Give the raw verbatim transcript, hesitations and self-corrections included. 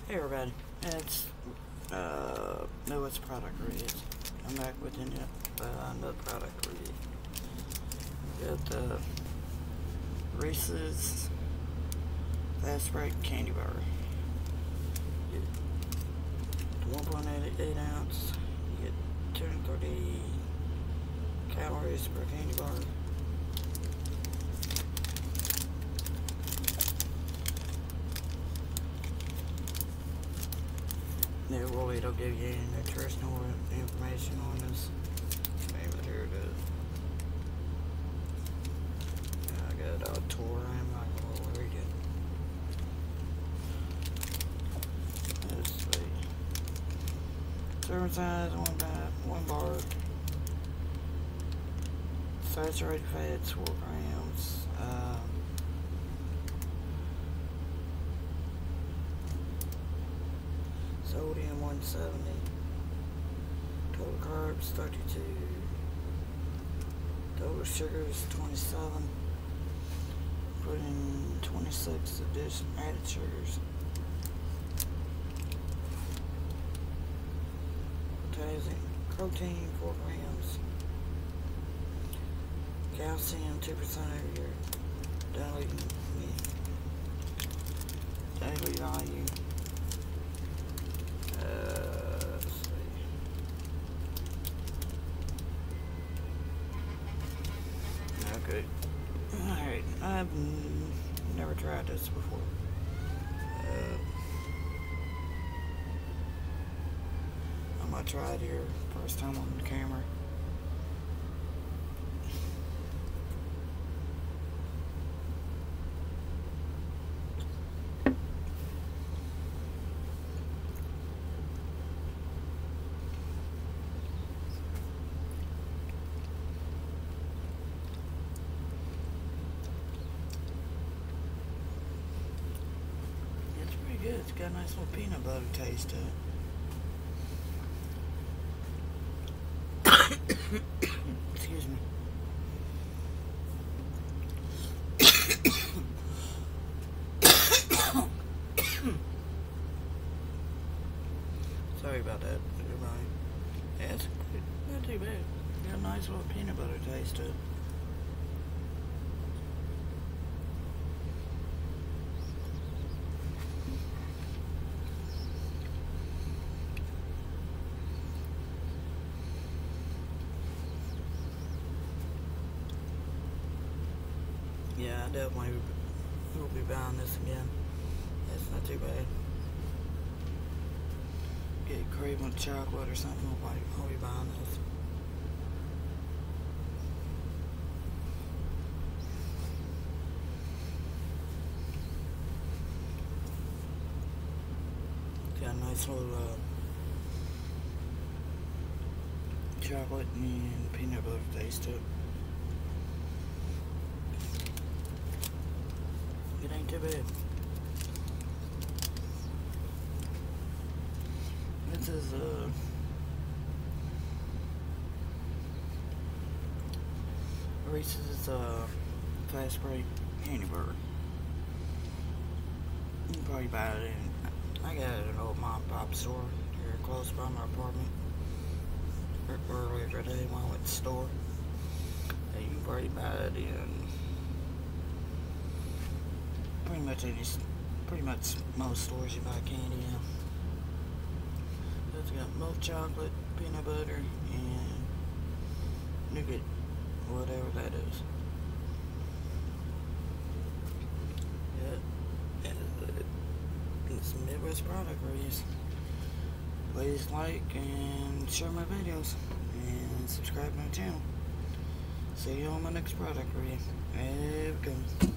Hey everybody, it's uh, Noah's product reviews. I'm back with you uh, another product review. Got the Reese's Fast Break Candy Bar. one point eight eight ounce. You get two hundred thirty calories per candy bar. They really don't give you any nutritional information on this. Maybe here it is. I got a tour. I'm not going to read it. Let's see. Serving size, one bite, one bar. Saturated fats, four grams. Um, Sodium one seventy, total carbs thirty-two, total sugars twenty-seven, put in twenty-six additional added sugars. Potassium, protein four grams, calcium two percent of your daily, daily value. Uh, let's see. Okay. Alright. I've never tried this before. Uh, I'm gonna try it here. First time on the camera. Good. It's got a nice little peanut butter taste to it. Excuse me. Sorry about that, everybody. Yeah, it's good. Not too bad. It's got a nice little peanut butter taste to it. Yeah, I definitely will be buying this again. It's not too bad. Get a craving with chocolate or something, I'll be, I'll be buying this. It's got a nice little uh, chocolate and peanut butter taste to it. It ain't too bad. This is a uh, Reese's uh, Fast Break Candy Bar. You can probably buy it in. I got it at an old mom and pop store here close by my apartment. Earlier today when I went to the store. And you can probably buy it in pretty much any, pretty much most stores you buy candy in. It's got milk chocolate, peanut butter, and nougat, whatever that is. Yeah, it's some Midwest product reviews. Please like and share my videos and subscribe to my channel. See you on my next product review. Here we go.